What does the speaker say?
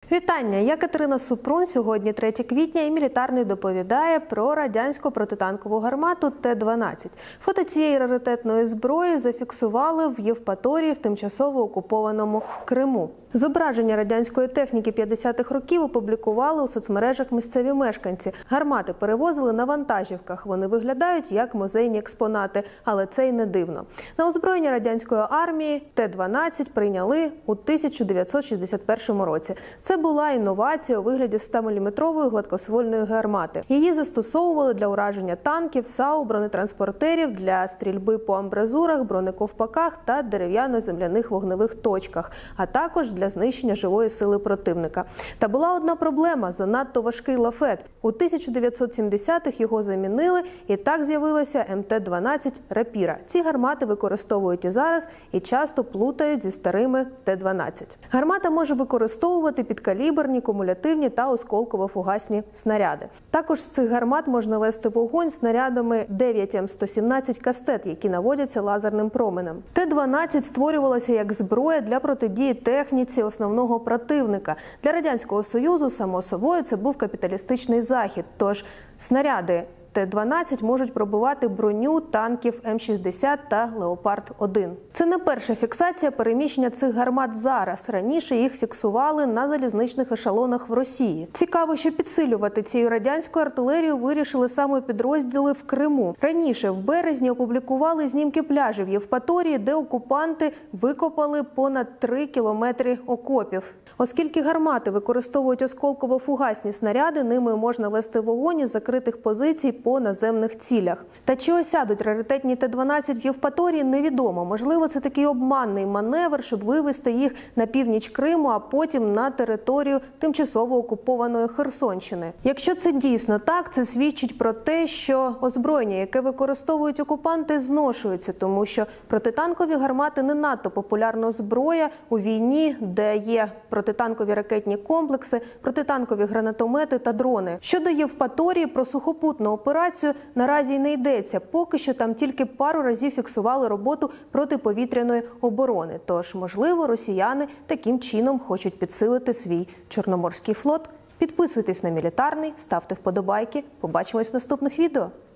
Вітання! Я Катерина Супрун. Сьогодні 3 квітня і Мілітарний доповідає про радянську протитанкову гармату Т-12. Фото цієї раритетної зброї зафіксували в Євпаторії в тимчасово окупованому Криму. Зображення радянської техніки 50-х років опублікували у соцмережах місцеві мешканці. Гармати перевозили на вантажівках. Вони виглядають як музейні експонати, але це й не дивно. На озброєння радянської армії Т-12 прийняли у 1961 році. Це була інновація у вигляді 100-мм гладкоствольної гармати. Її застосовували для ураження танків, САУ, бронетранспортерів, для стрільби по амбразурах, бронековпаках та дерев'яно-земляних вогневих точках, а також для знищення живої сили противника. Та була одна проблема – занадто важкий лафет. У 1970-х його замінили, і так з'явилася МТ-12 «Рапіра». Ці гармати використовують і зараз, і часто плутають зі старими Т-12. Гармата може використовувати підкаліберні, кумулятивні та осколково-фугасні снаряди. Також з цих гармат можна вести вогонь снарядами 9М117 «Кастет», які наводяться лазерним променем. Т-12 створювалася як зброя для протидії техніці основного противника. Для Радянського Союзу, само собою, це був капіталістичний захід, тож снаряди Т-12 можуть пробивати броню танків М-60 та Леопард-1. Це не перша фіксація переміщення цих гармат зараз. Раніше їх фіксували на залізничних ешелонах в Росії. Цікаво, що підсилювати цією радянською артилерією вирішили саме підрозділи в Криму. Раніше, в березні, опублікували знімки пляжів Євпаторії, де окупанти викопали понад 3 кілометри окопів. Оскільки гармати використовують осколково-фугасні снаряди, ними можна вести вогонь із закритих позицій по наземних цілях. Та чи осядуть раритетні Т-12 в Євпаторії, невідомо. Можливо, це такий обманний маневр, щоб вивести їх на північ Криму, а потім на територію тимчасово окупованої Херсонщини. Якщо це дійсно так, це свідчить про те, що озброєння, яке використовують окупанти, зношується, тому що протитанкові гармати не надто популярна зброя у війні, де є протитанкові ракетні комплекси, протитанкові гранатомети та дрони. Щодо Євпаторії, про сухопутну операцію наразі й не йдеться. Поки що там тільки пару разів фіксували роботу протиповітряної оборони. Тож, можливо, росіяни таким чином хочуть підсилити свій Чорноморський флот. Підписуйтесь на Мілітарний, ставте вподобайки. Побачимось в наступних відео.